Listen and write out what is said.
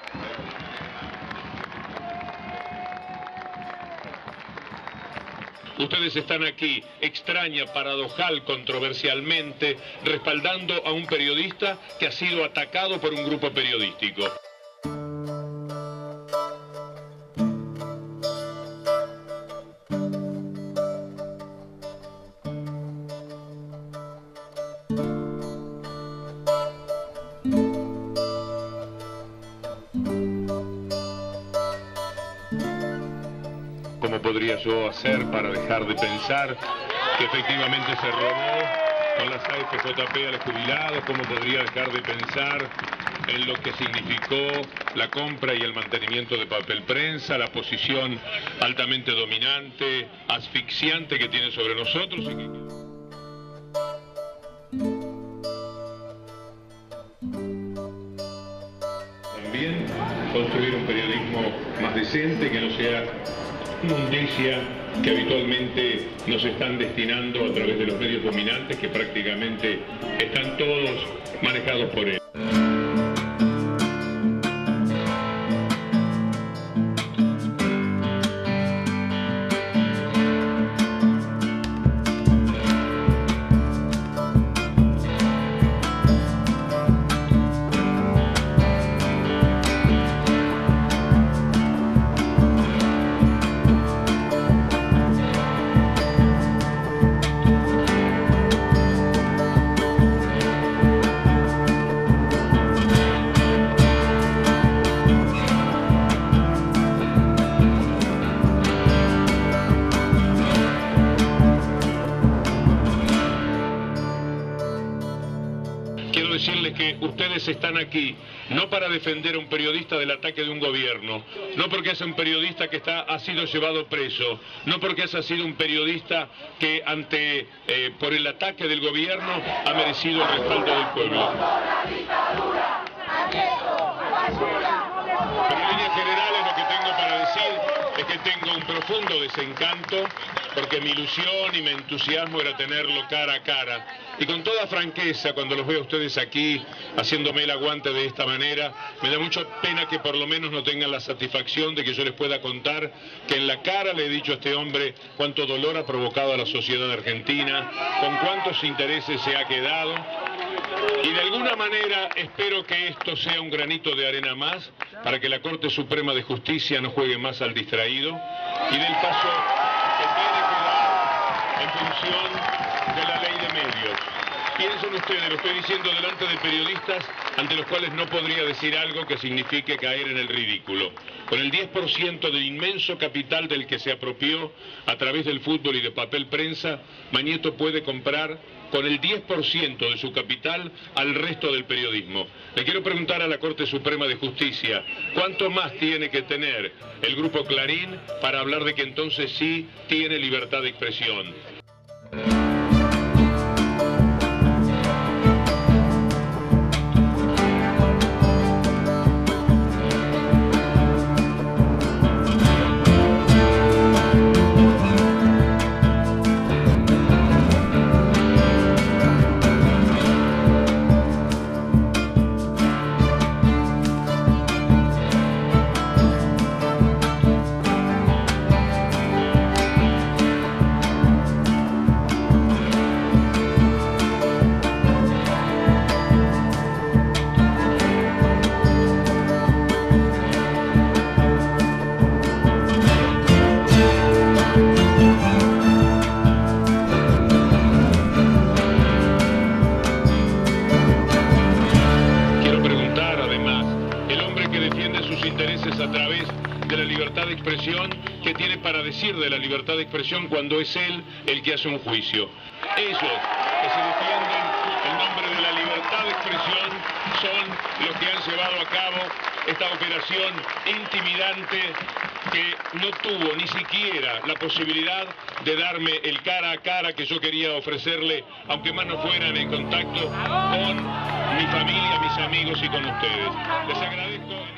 Ustedes están aquí, extraña, paradojal, controversialmente, respaldando a un periodista que ha sido atacado por un grupo periodístico. ¿Cómo podría yo hacer para dejar de pensar que efectivamente se robó con las AFJP a los jubilados? ¿Cómo podría dejar de pensar en lo que significó la compra y el mantenimiento de papel prensa, la posición altamente dominante, asfixiante que tiene sobre nosotros? También construir un periodismo más decente, que no sea inmundicia que habitualmente nos están destinando a través de los medios dominantes, que prácticamente están todos manejados por él. Quiero decirles que ustedes están aquí no para defender a un periodista del ataque de un gobierno, no porque es un periodista que ha sido llevado preso, no porque haya sido un periodista que por el ataque del gobierno ha merecido el respaldo del pueblo. Pero en líneas generales lo que tengo para decir es que tengo un profundo desencanto, porque mi ilusión y mi entusiasmo era tenerlo cara a cara. Y con toda franqueza, cuando los veo a ustedes aquí haciéndome el aguante de esta manera, me da mucha pena que por lo menos no tengan la satisfacción de que yo les pueda contar que en la cara le he dicho a este hombre cuánto dolor ha provocado a la sociedad argentina, con cuántos intereses se ha quedado. Y de alguna manera espero que esto sea un granito de arena más para que la Corte Suprema de Justicia no juegue más al distraído y dé el paso que tiene que dar en función de la ley de medios. Piensen ustedes, lo estoy diciendo delante de periodistas ante los cuales no podría decir algo que signifique caer en el ridículo. Con el 10% del inmenso capital del que se apropió a través del fútbol y de papel prensa, Mañeto puede comprar con el 10% de su capital al resto del periodismo. Le quiero preguntar a la Corte Suprema de Justicia, ¿cuánto más tiene que tener el Grupo Clarín para hablar de que entonces sí tiene libertad de expresión? A través de la libertad de expresión, que tiene para decir de la libertad de expresión cuando es él el que hace un juicio. Ellos que se defienden en nombre de la libertad de expresión son los que han llevado a cabo esta operación intimidante que no tuvo ni siquiera la posibilidad de darme el cara a cara que yo quería ofrecerle, aunque más no fueran en contacto con mi familia, mis amigos y con ustedes. Les agradezco.